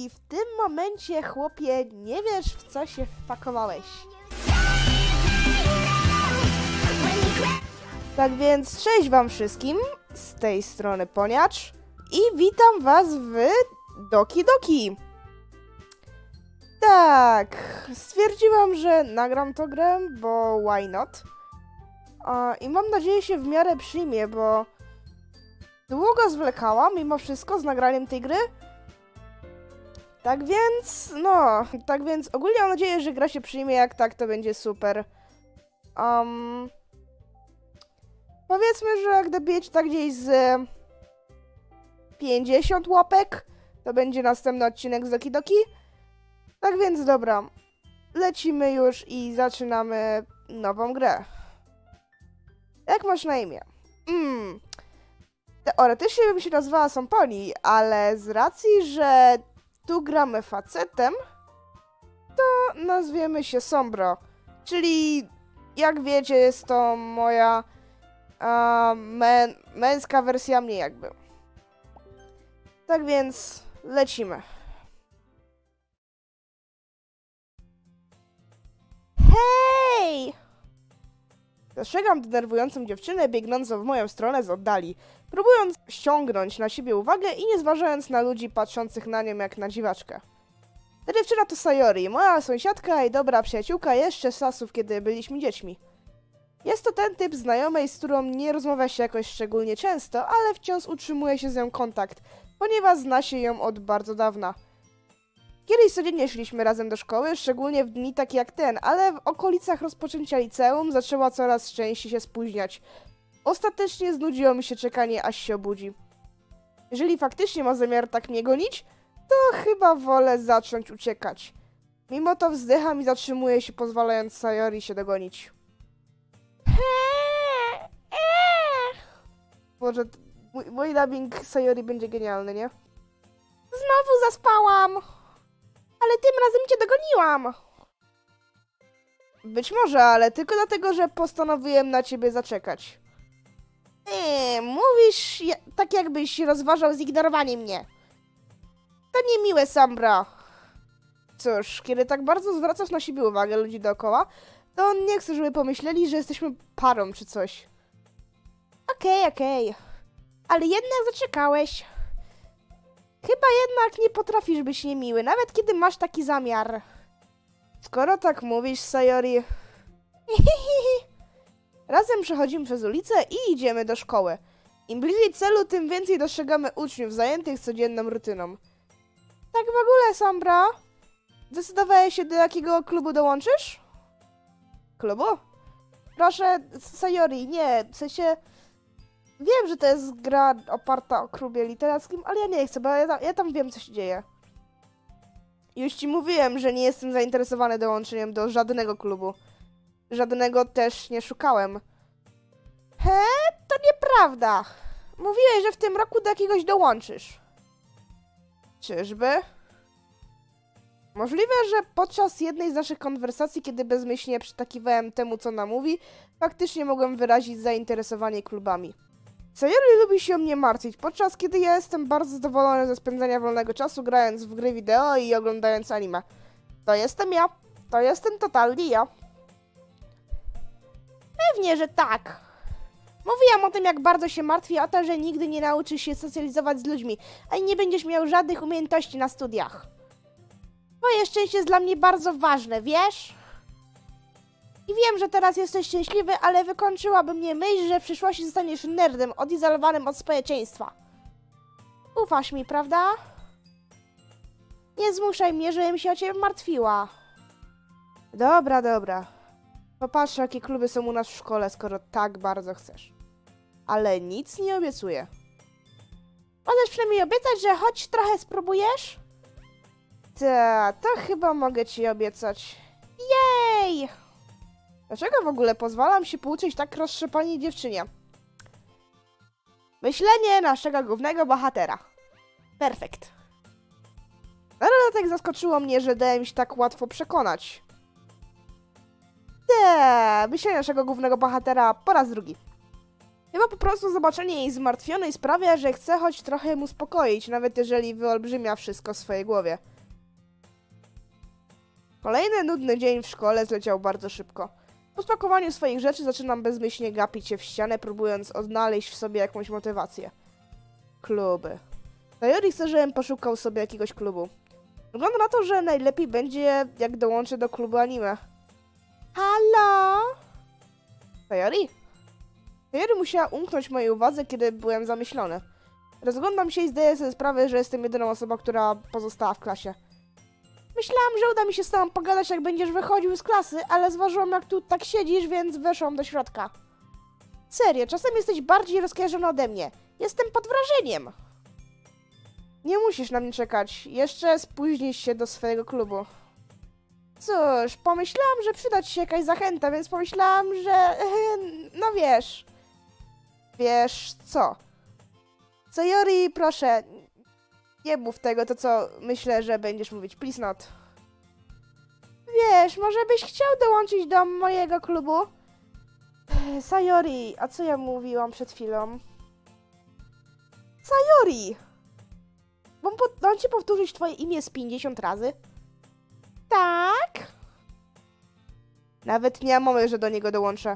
I w tym momencie, chłopie, nie wiesz, w co się wpakowałeś. Tak więc, cześć wam wszystkim, z tej strony Poniacz i witam was w Doki Doki. Tak, stwierdziłam, że nagram tę grę, bo why not? I mam nadzieję, się w miarę przyjmie, bo długo zwlekałam mimo wszystko z nagraniem tej gry. Tak więc ogólnie mam nadzieję, że gra się przyjmie, jak tak, to będzie super. Powiedzmy, że jak dobijecie tak gdzieś z 50 łapek, to będzie następny odcinek z Doki Doki. Tak więc dobra, lecimy już i zaczynamy nową grę. Jak masz na imię? Teoretycznie bym się nazwała Somponi, ale z racji, że tu gramy facetem, to nazwiemy się Sombro. Czyli, jak wiecie, jest to moja męska wersja mnie jakby. Tak więc lecimy. Hej! Dostrzegam denerwującą dziewczynę biegnącą w moją stronę z oddali, próbując ściągnąć na siebie uwagę i nie zważając na ludzi patrzących na nią jak na dziwaczkę. Ta dziewczyna to Sayori, moja sąsiadka i dobra przyjaciółka jeszcze z czasów, kiedy byliśmy dziećmi. Jest to ten typ znajomej, z którą nie rozmawia się jakoś szczególnie często, ale wciąż utrzymuje się z nią kontakt, ponieważ zna się ją od bardzo dawna. Kiedyś codziennie szliśmy razem do szkoły, szczególnie w dni takie jak ten, ale w okolicach rozpoczęcia liceum zaczęła coraz częściej się spóźniać. Ostatecznie znudziło mi się czekanie, aż się obudzi. Jeżeli faktycznie ma zamiar tak mnie gonić, to chyba wolę zacząć uciekać. Mimo to wzdycham i zatrzymuję się, pozwalając Sayori się dogonić. Boże, mój dubbing Sayori będzie genialny, nie? Znowu zaspałam! Ale tym razem cię dogoniłam! Być może, ale tylko dlatego, że postanowiłem na ciebie zaczekać. Mówisz tak, jakbyś rozważał zignorowanie mnie. To niemiłe, Sombro. Cóż, kiedy tak bardzo zwracasz na siebie uwagę ludzi dookoła, to on nie chce, żeby pomyśleli, że jesteśmy parą czy coś. Okej. Ale jednak zaczekałeś. Chyba jednak nie potrafisz być niemiły, nawet kiedy masz taki zamiar. Skoro tak mówisz, Sayori... Razem przechodzimy przez ulicę i idziemy do szkoły. Im bliżej celu, tym więcej dostrzegamy uczniów zajętych codzienną rutyną. Tak w ogóle, Sombro, zdecydowałeś się, do jakiego klubu dołączysz? Klubu? Proszę, Sayori, nie, w sensie... Wiem, że to jest gra oparta o klubie literackim, ale ja nie chcę, bo ja tam wiem, co się dzieje. Już ci mówiłem, że nie jestem zainteresowany dołączeniem do żadnego klubu. Żadnego też nie szukałem. To nieprawda. Mówiłeś, że w tym roku do jakiegoś dołączysz. Czyżby? Możliwe, że podczas jednej z naszych konwersacji, kiedy bezmyślnie przytakiwałem temu, co ona mówi, faktycznie mogłem wyrazić zainteresowanie klubami. Sayori lubi się o mnie martwić, podczas kiedy ja jestem bardzo zadowolony ze spędzania wolnego czasu grając w gry wideo i oglądając anime. To jestem ja. To jestem totalnie ja. Pewnie, że tak. Mówiłam o tym, jak bardzo się martwi o to, że nigdy nie nauczysz się socjalizować z ludźmi, a nie będziesz miał żadnych umiejętności na studiach. Twoje szczęście jest dla mnie bardzo ważne, wiesz? I wiem, że teraz jesteś szczęśliwy, ale wykończyłaby mnie myśl, że w przyszłości zostaniesz nerdem odizolowanym od społeczeństwa. Ufasz mi, prawda? Nie zmuszaj mnie, żebym się o ciebie martwiła. Dobra. Popatrzę, jakie kluby są u nas w szkole, skoro tak bardzo chcesz. Ale nic nie obiecuję. Możesz przynajmniej obiecać, że choć trochę spróbujesz? To chyba mogę ci obiecać. Jej! Dlaczego w ogóle pozwalam się pouczyć tak roztrzepanej dziewczynie? Myślenie naszego głównego bohatera. Perfekt. Ale tak zaskoczyło mnie, że dałem się tak łatwo przekonać. Myślenie naszego głównego bohatera po raz drugi. Chyba po prostu zobaczenie jej zmartwionej sprawia, że chce choć trochę ją uspokoić, nawet jeżeli wyolbrzymia wszystko w swojej głowie. Kolejny nudny dzień w szkole zleciał bardzo szybko. Po spakowaniu swoich rzeczy zaczynam bezmyślnie gapić się w ścianę, próbując odnaleźć w sobie jakąś motywację. Kluby. Sayori chce, żebym poszukał sobie jakiegoś klubu. Wygląda na to, że najlepiej będzie, jak dołączę do klubu anime. Halo? Sayori? Sayori musiała umknąć mojej uwadze, kiedy byłem zamyślony. Rozglądam się i zdaję sobie sprawę, że jestem jedyną osobą, która pozostała w klasie. Myślałam, że uda mi się z tobą pogadać, jak będziesz wychodził z klasy, ale zważyłam, jak tu tak siedzisz, więc weszłam do środka. Serio, czasem jesteś bardziej rozkojarzona ode mnie. Jestem pod wrażeniem. Nie musisz na mnie czekać. Jeszcze spóźnisz się do swojego klubu. Cóż, pomyślałam, że przyda ci się jakaś zachęta, więc pomyślałam, że... no wiesz. Wiesz co? Sayori, proszę, nie mów tego, to co myślę, że będziesz mówić. Please not. Wiesz, może byś chciał dołączyć do mojego klubu? Sayori, a co ja mówiłam przed chwilą? Sayori! Mam ci powtórzyć twoje imię z 50 razy? Tak? Nawet nie mam mowy, że do niego dołączę.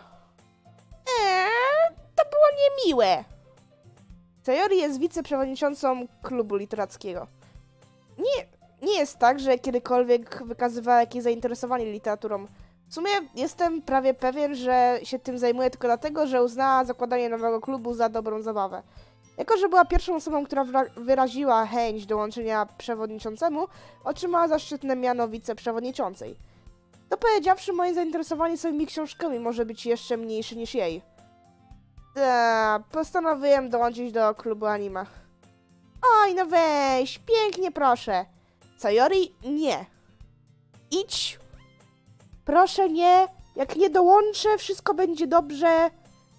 To było niemiłe. Sayori jest wiceprzewodniczącą klubu literackiego. Nie jest tak, że kiedykolwiek wykazywała jakieś zainteresowanie literaturą. W sumie jestem prawie pewien, że się tym zajmuje tylko dlatego, że uznała zakładanie nowego klubu za dobrą zabawę. Jako że była pierwszą osobą, która wyraziła chęć dołączenia przewodniczącemu, otrzymała zaszczytne miano wiceprzewodniczącej. To powiedziawszy, moje zainteresowanie samymi książkami może być jeszcze mniejsze niż jej. Postanowiłem dołączyć do klubu anime. Oj, no weź, pięknie proszę. Sayori, nie. Idź. Proszę nie, jak nie dołączę, wszystko będzie dobrze.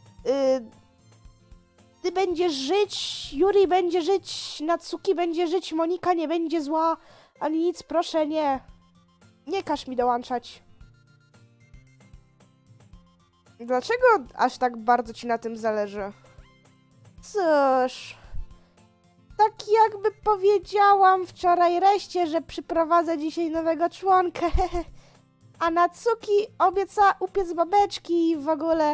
Ty będziesz żyć, Yuri będzie żyć, Natsuki będzie żyć, Monika nie będzie zła, ani nic, proszę nie. Nie każ mi dołączać. Dlaczego aż tak bardzo ci na tym zależy? Cóż... Tak jakby powiedziałam wczoraj reszcie, że przyprowadzę dzisiaj nowego członka. A Natsuki obieca upiec babeczki i w ogóle...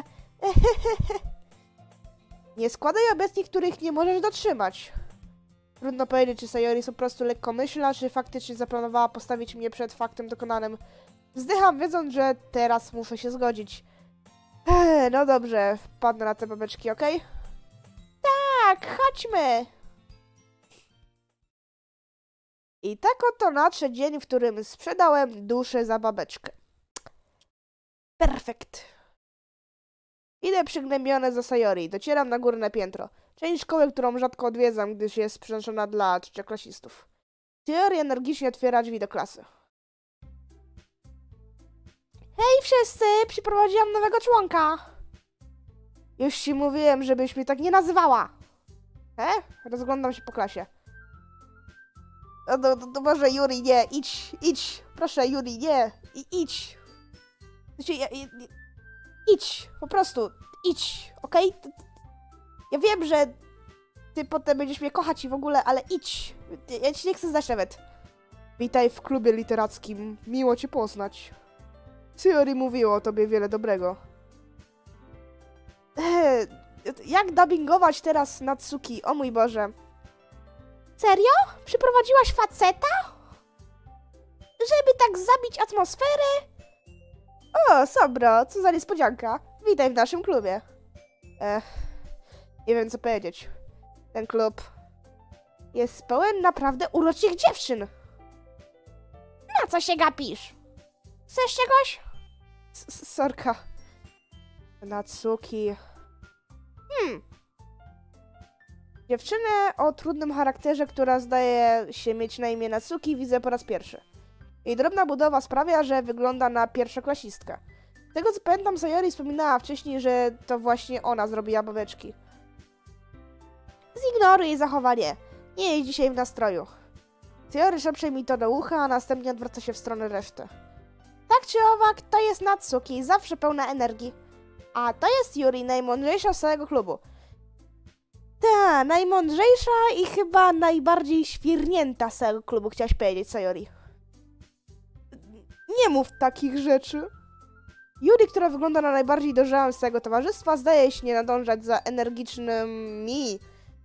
Nie składaj obietnic, których nie możesz dotrzymać. Trudno powiedzieć, czy Sayori jest po prostu lekkomyślna, czy faktycznie zaplanowała postawić mnie przed faktem dokonanym. Wzdycham, wiedząc, że teraz muszę się zgodzić. No dobrze, wpadnę na te babeczki, okej? Tak, chodźmy! I tak oto nadszedł dzień, w którym sprzedałem duszę za babeczkę. Perfekt. Idę przygnębiony za Sayori. Docieram na górne piętro. Część szkoły, którą rzadko odwiedzam, gdyż jest przeznaczona dla trzecioklasistów. Sayori energicznie otwiera drzwi do klasy. Hej wszyscy! Przyprowadziłam nowego członka! Już ci mówiłem, żebyś mnie tak nie nazywała! Rozglądam się po klasie. To może Yuri, nie, idź, proszę Yuri, nie, idź. Idź, po prostu, idź, okej? Ja wiem, że ty potem będziesz mnie kochać i w ogóle, ale idź. Ja ci nie chcę znać nawet. Witaj w klubie literackim, miło cię poznać. Sayori mówiło o tobie wiele dobrego. Jak dubbingować teraz Natsuki? O mój Boże. Serio? Przyprowadziłaś faceta? Żeby tak zabić atmosferę? O, Sobro, co za niespodzianka. Witaj w naszym klubie. Nie wiem co powiedzieć. Ten klub jest pełen naprawdę uroczych dziewczyn. Na co się gapisz? Chcesz czegoś? Sorka. Natsuki. Dziewczynę o trudnym charakterze, która zdaje się mieć na imię Natsuki, widzę po raz pierwszy. Jej drobna budowa sprawia, że wygląda na pierwszoklasistkę. Z tego co pamiętam, Sayori wspominała wcześniej, że to właśnie ona zrobiła babeczki. Zignoruj jej zachowanie. Nie jest dzisiaj w nastroju. Sayori szepcze mi to do ucha, a następnie odwraca się w stronę reszty. Tak czy owak, to jest Natsuki, zawsze pełna energii. A to jest Yuri, najmądrzejsza z całego klubu. Ta, najmądrzejsza i chyba najbardziej świrnięta z całego klubu, chciałaś powiedzieć, Sayori. Nie mów takich rzeczy. Yuri, która wygląda na najbardziej dojrzałą z całego towarzystwa, zdaje się nie nadążać za energicznymi...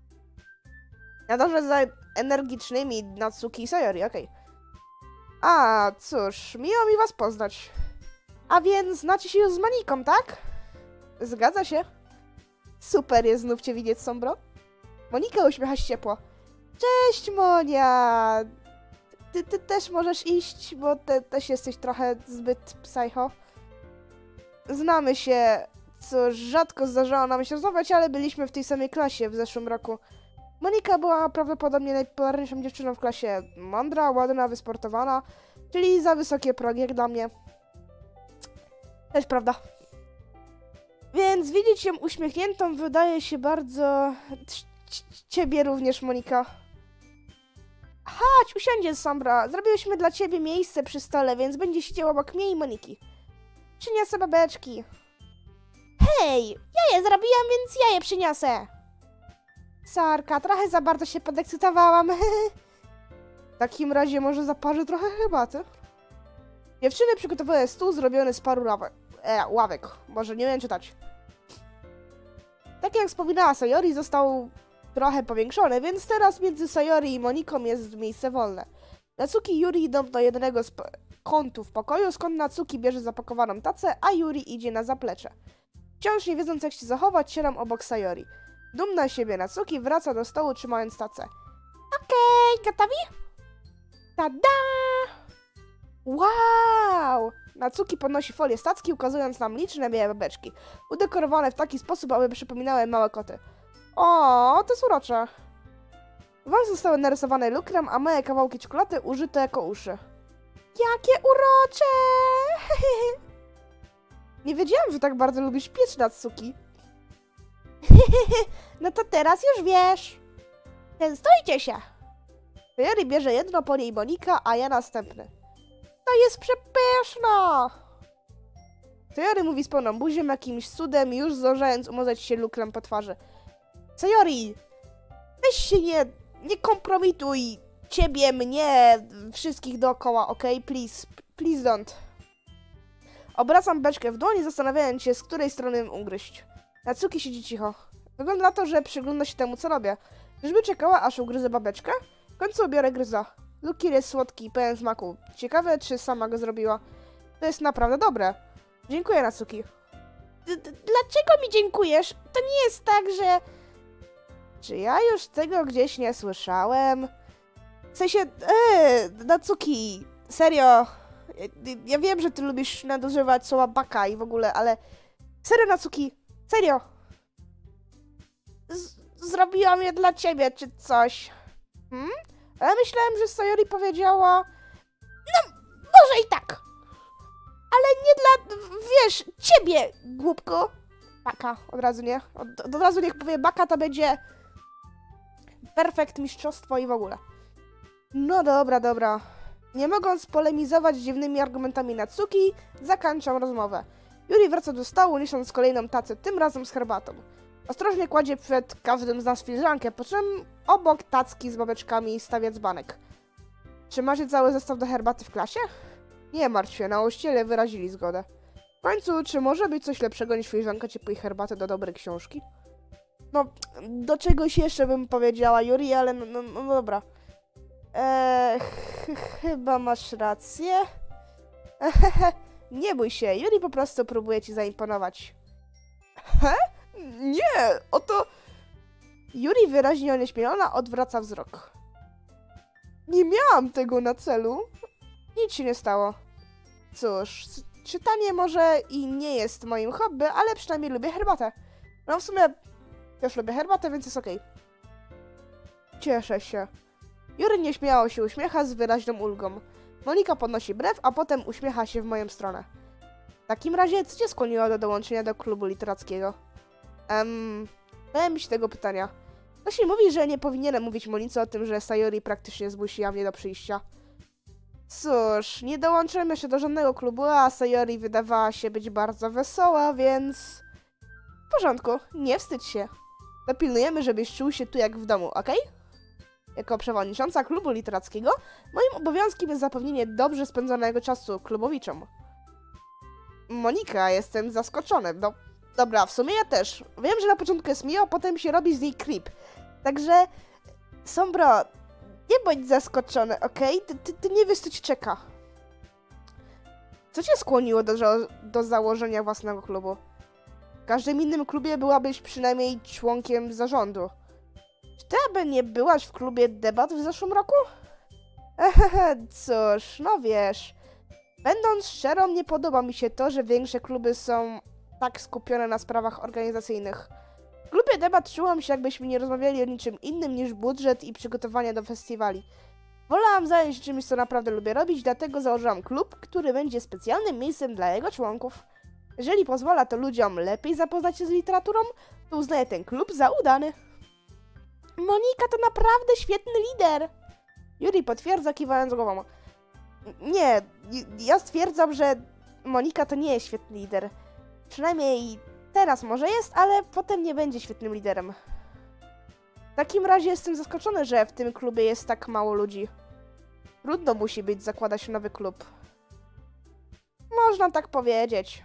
Natsuki i Sayori, okej. A, cóż, miło mi was poznać. A więc znacie się już z Moniką, tak? Zgadza się. Super jest znów cię widzieć, Sombro. Monika uśmiecha się ciepło. Cześć, Monia! Ty też możesz iść, bo też jesteś trochę zbyt psycho. Znamy się, cóż, rzadko zdarzało nam się rozmawiać, ale byliśmy w tej samej klasie w zeszłym roku. Monika była prawdopodobnie najpopularniejszą dziewczyną w klasie. Mądra, ładna, wysportowana, czyli za wysokie progi jak dla mnie. Też prawda. Więc widzieć ją uśmiechniętą wydaje się bardzo... Ciebie również, Monika. Chodź, usiądzie, Sombra. Zrobiłyśmy dla ciebie miejsce przy stole, więc będzie siedział obok mnie i Moniki. Przyniosę babeczki. Hej, ja je zrobiłam, więc ja je przyniosę. Sarka, trochę za bardzo się podekscytowałam. W takim razie może zaparzę trochę herbaty. Dziewczyny przygotowały stół zrobiony z paru ławek. Może nie wiem czytać. Tak jak wspominała Sayori, został trochę powiększony, więc teraz między Sayori i Moniką jest miejsce wolne. Natsuki i Yuri idą do jednego z kątów pokoju, skąd Natsuki bierze zapakowaną tacę, a Yuri idzie na zaplecze. Wciąż nie wiedząc jak się zachować, sieram obok Sayori. Dumna z siebie Natsuki wraca do stołu trzymając tacę. Okej, gotowi? Tada! Wow! Natsuki podnosi folię z tacki, ukazując nam liczne białe babeczki, udekorowane w taki sposób, aby przypominały małe koty. O, to jest urocze. Wam zostały narysowane lukrem, a małe kawałki czekolady użyte jako uszy. Jakie urocze! Nie wiedziałam, że tak bardzo lubisz piec, Natsuki. No to teraz już wiesz. Częstujcie się. Sayori bierze jedno, po niej Monika, a ja następny. To jest przepyszna! Sayori mówi z pełną buzią, jakimś cudem, już zdążając umazać się lukrem po twarzy. Sayori! Weź się nie kompromituj! Ciebie, mnie, wszystkich dookoła, okej? Please, please don't. Obracam beczkę w dłoni, zastanawiając się, z której strony ugryźć. Natsuki siedzi cicho. Wygląda na to, że przygląda się temu, co robię. Czyżby czekała, aż ugryzę babeczkę? W końcu biorę gryza. Lukier jest słodki i pełen smaku. Ciekawe, czy sama go zrobiła. To jest naprawdę dobre. Dziękuję, Natsuki. Dlaczego mi dziękujesz? To nie jest tak, że... Czy ja już tego gdzieś nie słyszałem? W sensie... Natsuki, serio. Ja wiem, że ty lubisz nadużywać słowa baka i w ogóle, ale... Serio, Natsuki, serio. Zrobiłam je dla ciebie, czy coś. Ale myślałem, że Sayori powiedziała... No, może i tak. Ale nie dla, wiesz, ciebie, głupko. Baka, od razu nie. Od razu niech powie baka, to będzie... Perfekt, mistrzostwo i w ogóle. No dobra, dobra. Nie mogąc polemizować z dziwnymi argumentami Natsuki, zakończam rozmowę. Yuri wraca do stołu, niosąc kolejną tacę, tym razem z herbatą. Ostrożnie kładzie przed każdym z nas filiżankę, po czym obok tacki z babeczkami stawia dzbanek. Czy macie cały zestaw do herbaty w klasie? Nie martw się, nauczyciele wyrazili zgodę. W końcu, czy może być coś lepszego niż filiżanka ciepłej herbaty do dobrej książki? No, do czegoś jeszcze bym powiedziała, Yuri, ale no dobra. Chyba masz rację. Nie bój się, Yuri po prostu próbuje ci zaimponować. Nie, oto... Yuri wyraźnie onieśmielona odwraca wzrok. Nie miałam tego na celu. Nic się nie stało. Cóż, czytanie może i nie jest moim hobby, ale przynajmniej lubię herbatę. No w sumie też lubię herbatę, więc jest okej. Cieszę się. Yuri nieśmiało się uśmiecha z wyraźną ulgą. Monika podnosi brew, a potem uśmiecha się w moją stronę. W takim razie, co cię skłoniło do dołączenia do klubu literackiego? Bałem się tego pytania. Ktoś mi mówi, że nie powinienem mówić Monice o tym, że Sayori praktycznie zmusiła mnie do przyjścia. Cóż, nie dołączyłem jeszcze do żadnego klubu, a Sayori wydawała się być bardzo wesoła, więc... W porządku, nie wstydź się. Dopilnujemy, żebyś czuł się tu jak w domu, okej? Jako przewodnicząca klubu literackiego, moim obowiązkiem jest zapewnienie dobrze spędzonego czasu klubowiczom. Monika, jestem zaskoczony. No, dobra, w sumie ja też. Wiem, że na początku jest miło, potem się robi z niej creep. Także, Sombro, nie bądź zaskoczony, okej? Ty nie wiesz, co ci czeka. Co cię skłoniło do założenia własnego klubu? W każdym innym klubie byłabyś przynajmniej członkiem zarządu. Czy ty aby nie byłaś w klubie debat w zeszłym roku? Cóż, no wiesz. Będąc szczerą, nie podoba mi się to, że większe kluby są tak skupione na sprawach organizacyjnych. W klubie debat czułam się, jakbyśmy nie rozmawiali o niczym innym niż budżet i przygotowania do festiwali. Wolałam zająć się czymś, co naprawdę lubię robić, dlatego założyłam klub, który będzie specjalnym miejscem dla jego członków. Jeżeli pozwala to ludziom lepiej zapoznać się z literaturą, to uznaję ten klub za udany. Monika to naprawdę świetny lider! Yuri potwierdza, kiwając głową. Nie, ja stwierdzam, że Monika to nie jest świetny lider. Przynajmniej teraz może jest, ale potem nie będzie świetnym liderem. W takim razie jestem zaskoczony, że w tym klubie jest tak mało ludzi. Trudno musi być zakładać nowy klub. Można tak powiedzieć.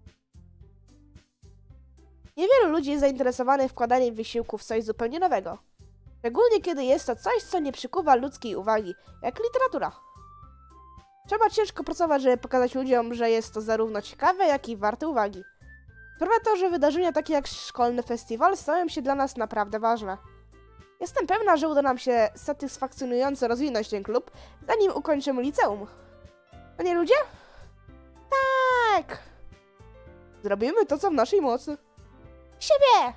Niewielu ludzi jest zainteresowanych wkładaniem wysiłku w coś zupełnie nowego. Szczególnie kiedy jest to coś, co nie przykuwa ludzkiej uwagi, jak literatura. Trzeba ciężko pracować, żeby pokazać ludziom, że jest to zarówno ciekawe, jak i warte uwagi. Sprawia to, że wydarzenia takie jak szkolny festiwal stają się dla nas naprawdę ważne. Jestem pewna, że uda nam się satysfakcjonująco rozwinąć ten klub, zanim ukończymy liceum. No nie, ludzie? Tak! Zrobimy to, co w naszej mocy. Siebie!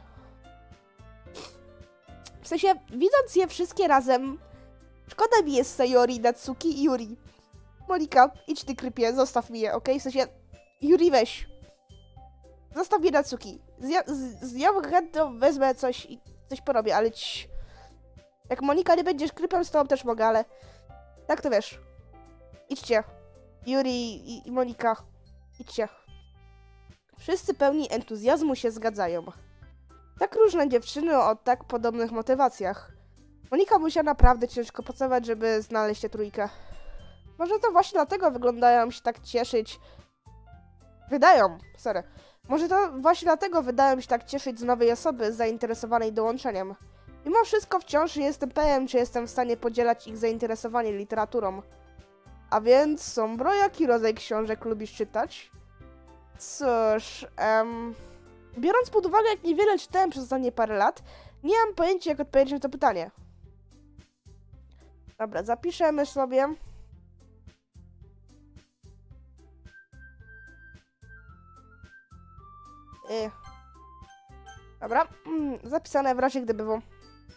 W sensie, widząc je wszystkie razem, szkoda mi jest Sayori, Natsuki i Yuri. Monika, idź ty, krypie, zostaw mi je, okej? W sensie, Yuri, weź. Zostaw mi Natsuki. Z nią chętnie wezmę coś i coś porobię, ale jak Monika nie będziesz krypem, z tobą też mogę, ale tak to wiesz. Idźcie. Yuri i Monika, idźcie. Wszyscy pełni entuzjazmu się zgadzają. Tak różne dziewczyny o tak podobnych motywacjach. Monika musiała naprawdę ciężko pracować, żeby znaleźć tę trójkę. Może to właśnie dlatego wyglądają się tak cieszyć. Może to właśnie dlatego wydają się tak cieszyć z nowej osoby zainteresowanej dołączeniem. Mimo wszystko wciąż nie jestem pewien, czy jestem w stanie podzielać ich zainteresowanie literaturą. A więc, Sombro, jaki rodzaj książek lubisz czytać? Cóż, biorąc pod uwagę, jak niewiele czytałem przez ostatnie parę lat, nie mam pojęcia, jak odpowiedzieć na to pytanie. Dobra, zapiszemy sobie. Dobra, zapisane w razie gdyby było.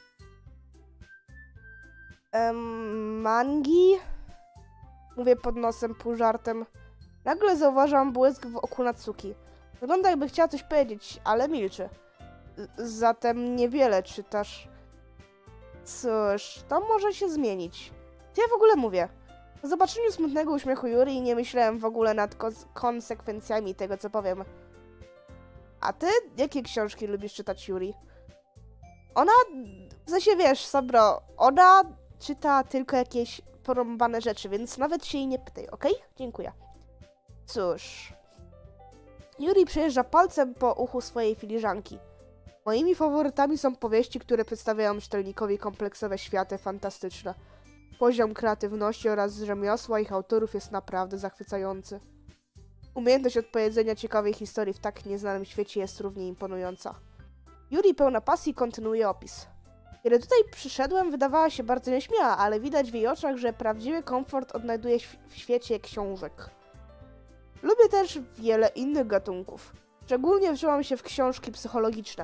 Mangi? Mówię pod nosem, pół żartem. Nagle zauważam błysk w oku Natsuki. Wygląda, jakby chciała coś powiedzieć, ale milczy. Zatem niewiele czytasz. Cóż, to może się zmienić. Co ja w ogóle mówię? Po zobaczeniu smutnego uśmiechu Yuri nie myślałem w ogóle nad konsekwencjami tego, co powiem. A ty? Jakie książki lubisz czytać, Yuri? Ona, w sensie wiesz, Sabro, ona czyta tylko jakieś porąbane rzeczy, więc nawet się jej nie pytaj, okej? Dziękuję. Cóż... Yuri przejeżdża palcem po uchu swojej filiżanki. Moimi faworytami są powieści, które przedstawiają czytelnikowi kompleksowe światy fantastyczne. Poziom kreatywności oraz rzemiosła ich autorów jest naprawdę zachwycający. Umiejętność odpowiedzenia ciekawej historii w tak nieznanym świecie jest równie imponująca. Yuri pełna pasji kontynuuje opis. Kiedy tutaj przyszedłem, wydawała się bardzo nieśmiała, ale widać w jej oczach, że prawdziwy komfort odnajduje w świecie książek. Lubię też wiele innych gatunków. Szczególnie wżyłam się w książki psychologiczne.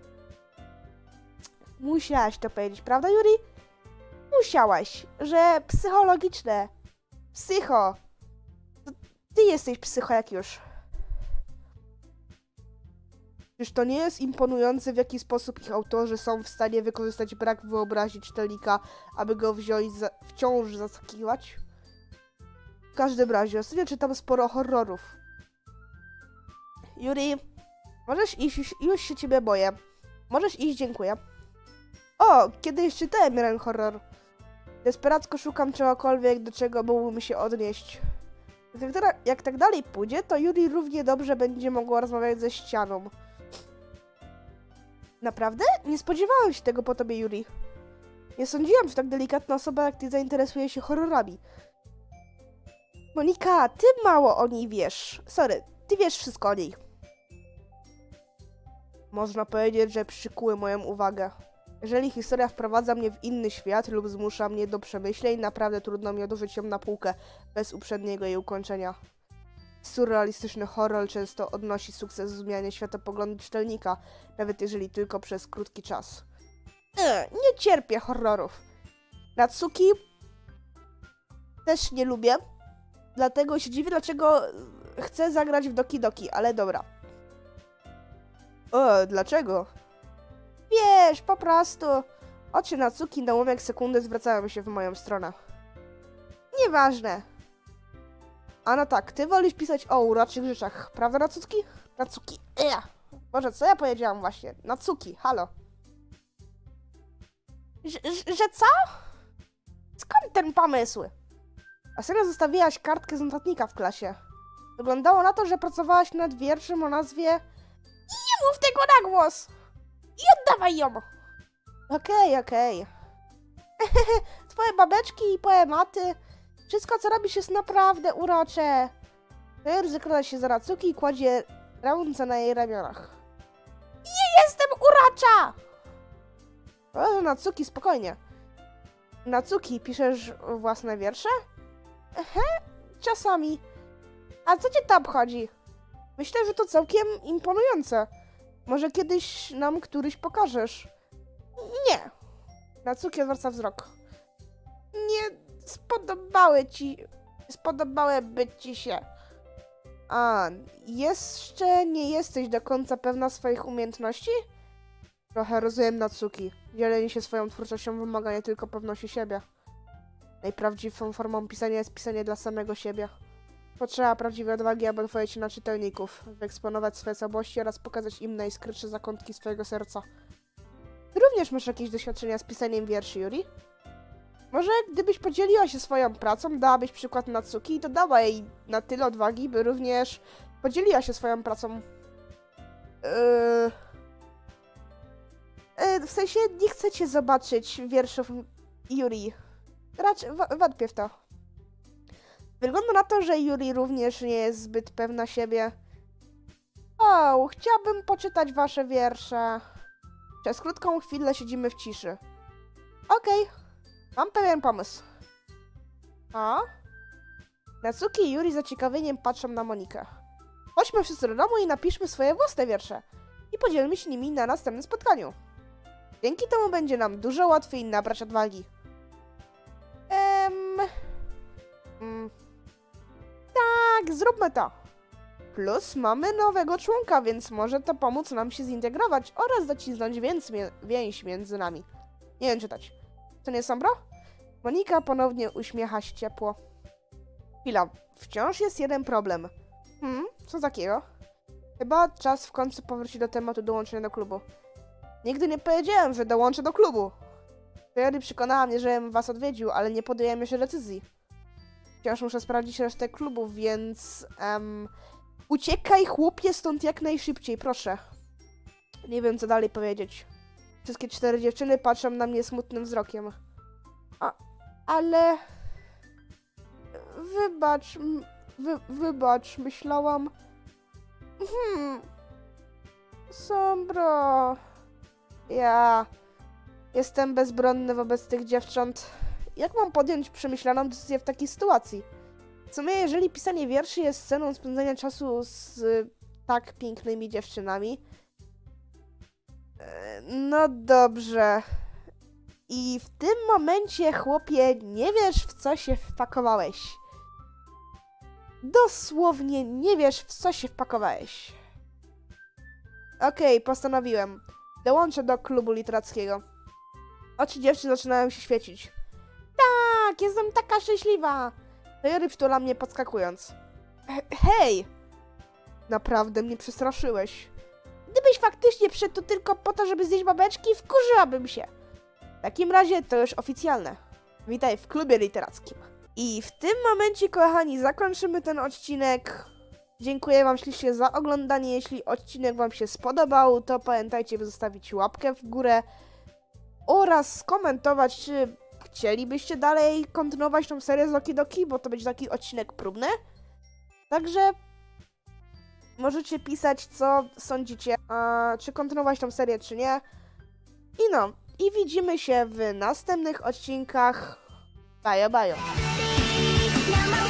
Musiałaś to powiedzieć, prawda, Yuri? Musiałaś, że psychologiczne. Psycho. Ty jesteś psycho jak już. Czyż to nie jest imponujące, w jaki sposób ich autorzy są w stanie wykorzystać brak wyobraźni czytelnika, aby go wciąż zaskakiwać? W każdym razie, ostatnio czytam sporo horrorów. Yuri, możesz iść, już się ciebie boję. Możesz iść, dziękuję. O, kiedyś czytałem jeden horror. Desperacko szukam czegokolwiek, do czego mógłbym się odnieść. Jak tak dalej pójdzie, to Yuri równie dobrze będzie mogła rozmawiać ze ścianą. Naprawdę? Nie spodziewałem się tego po tobie, Yuri. Nie sądziłam, że tak delikatna osoba jak ty zainteresuje się horrorami. Monika, ty mało o niej wiesz. Sorry, ty wiesz wszystko o niej. Można powiedzieć, że przykuły moją uwagę. Jeżeli historia wprowadza mnie w inny świat lub zmusza mnie do przemyśleń, naprawdę trudno mi odłożyć ją na półkę bez uprzedniego jej ukończenia. Surrealistyczny horror często odnosi sukces w zmianie światopoglądu czytelnika, nawet jeżeli tylko przez krótki czas. Nie cierpię horrorów. Natsuki też nie lubię, dlatego się dziwię, dlaczego chcę zagrać w Doki Doki, ale dobra. Dlaczego? Wiesz, po prostu. Oczy Natsuki na ułamek sekundy zwracają się w moją stronę. Nieważne. A no tak, ty wolisz pisać o uroczych rzeczach, prawda, Natsuki? Natsuki. Boże, co ja powiedziałam właśnie? Natsuki, halo. Że co? Skąd ten pomysł? A serio zostawiłaś kartkę z notatnika w klasie. Wyglądało na to, że pracowałaś nad wierszem o nazwie... Nie mów tego na głos! I oddawaj ją! Okej. Twoje babeczki i poematy. Wszystko, co robisz, jest naprawdę urocze. Ryr zakrada się za Natsuki i kładzie ręce na jej ramionach. Nie jestem urocza! O, Natsuki, spokojnie. Natsuki, piszesz własne wiersze? Czasami. A co cię to obchodzi? Myślę, że to całkiem imponujące. Może kiedyś nam któryś pokażesz. Nie. Natsuki odwraca wzrok. Nie spodobałyby ci się. A, jeszcze nie jesteś do końca pewna swoich umiejętności? Trochę rozumiem Natsuki. Dzielenie się swoją twórczością wymaga nie tylko pewności siebie. Najprawdziwszą formą pisania jest pisanie dla samego siebie. Potrzeba prawdziwej odwagi, aby otworzyć się na czytelników, wyeksponować swoje słabości oraz pokazać im najskrytsze zakątki swojego serca. Ty również masz jakieś doświadczenia z pisaniem wierszy, Yuri? Może gdybyś podzieliła się swoją pracą, dałabyś przykład Natsuki i dodała jej na tyle odwagi, by również podzieliła się swoją pracą. W sensie nie chcecie zobaczyć wierszów Yuri. Raczej wątpię w to. Wygląda na to, że Yuri również nie jest zbyt pewna siebie. O, chciałabym poczytać wasze wiersze. Przez krótką chwilę siedzimy w ciszy. Okej, mam pewien pomysł. A? Natsuki i Yuri z zaciekawieniem patrzą na Monikę. Chodźmy wszyscy do domu i napiszmy swoje własne wiersze. I podzielmy się nimi na następnym spotkaniu. Dzięki temu będzie nam dużo łatwiej nabrać odwagi. Tak, zróbmy to. Plus mamy nowego członka, więc może to pomóc nam się zintegrować oraz zacisnąć więź między nami. Nie wiem czytać. To nie Sombro? Monika ponownie uśmiecha się ciepło. Chwila, wciąż jest jeden problem. Co takiego? Chyba czas w końcu powrócić do tematu dołączenia do klubu. Nigdy nie powiedziałem, że dołączę do klubu. Wtedy przekonała mnie, żebym was odwiedził, ale nie podjąłem jeszcze decyzji. Wciąż muszę sprawdzić resztę klubów, więc... uciekaj, chłopie, stąd jak najszybciej, proszę. Nie wiem, co dalej powiedzieć. Wszystkie 4 dziewczyny patrzą na mnie smutnym wzrokiem. Ale... Wybacz, myślałam... Sombro... Ja... Jestem bezbronny wobec tych dziewcząt. Jak mam podjąć przemyślaną decyzję w takiej sytuacji? W sumie, jeżeli pisanie wierszy jest sceną spędzania czasu z tak pięknymi dziewczynami... No dobrze. I w tym momencie, chłopie, nie wiesz, w co się wpakowałeś. Dosłownie nie wiesz, w co się wpakowałeś. Okej, postanowiłem. Dołączę do klubu literackiego. Oczy dziewczyn zaczynają się świecić. Tak, jestem taka szczęśliwa! Yuri przytula mnie podskakując. Hej! Naprawdę mnie przestraszyłeś. Gdybyś faktycznie przyszedł tu tylko po to, żeby zjeść babeczki, wkurzyłabym się. W takim razie to już oficjalne. Witaj w klubie literackim. I w tym momencie, kochani, zakończymy ten odcinek. Dziękuję wam ślicznie za oglądanie. Jeśli odcinek wam się spodobał, to pamiętajcie, by zostawić łapkę w górę oraz skomentować, czy chcielibyście dalej kontynuować tą serię z Loki Doki, bo to będzie taki odcinek próbny. Także możecie pisać, co sądzicie, czy kontynuować tą serię, czy nie. I widzimy się w następnych odcinkach. Bajo, bajo.